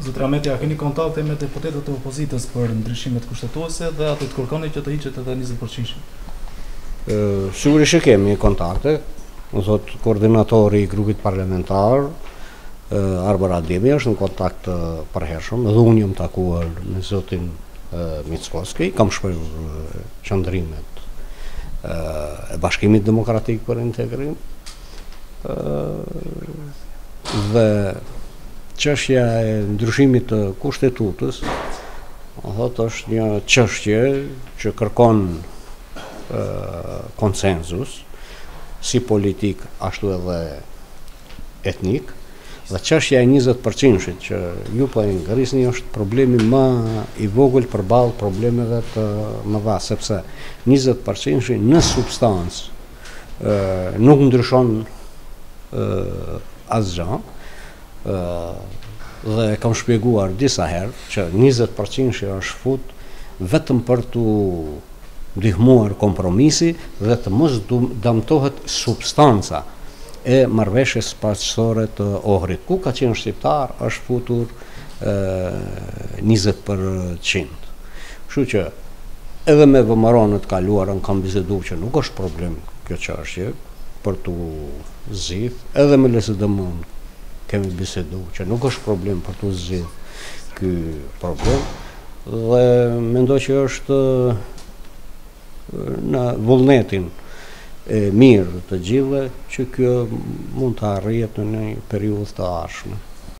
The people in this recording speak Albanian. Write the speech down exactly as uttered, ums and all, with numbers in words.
Zotëra Ahmeti, a keni kontakte me deputetët e opozitës për ndryshimet kushtetuese dhe ato të kërkoni që të hiqet edhe njëzet përqind? Sigurisht që kemi kontakte, më thot koordinatori i grupit parlamentar, Arber Ademi është në kontakt të përhershëm, dhe unë jam takuar me zotin Mickoski, kam shprehur qëndrimet e Bashkimit Demokratik për Integrim, dhe çështja e ndryshimit të kushtetutës, thot është një çështje që kërkon konsenzus, si politik ashtu edhe etnik, dhe çështja e njëzet përqind që ju po e ngrisni është problemi më i vogël përballë problemeve të mëdha, sepse njëzet përqind në substancë nuk ndryshon asgjë, dhe kam shpjeguar disa herë që njëzet përqind është fut vetëm për të ndihmuar kompromisi dhe të mos dëmtohet substanca e marrëveshjes paqësore të Ohrit. Ku ka qenë shqiptar është futur njëzet përqind. Kështu që edhe me vëmëronët kaluarën kam biseduar që nuk është problem kjo çështje për tu zgjidh, edhe me L S D M-n kemi biseduar që nuk është problem për tu zgjidh ky problem, dhe mendoj që është në vullnetin e mirë të gjithëve që kjo mund të arrihet në një periudhë të ardhshme.